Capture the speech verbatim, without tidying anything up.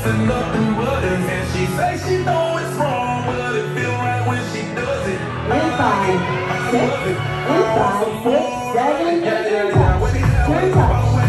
pressing nothing buttons, and she say she know it's wrong, but it feel right when she does it. In five, six, in five, six, seven, eight, turn touch, turn touch.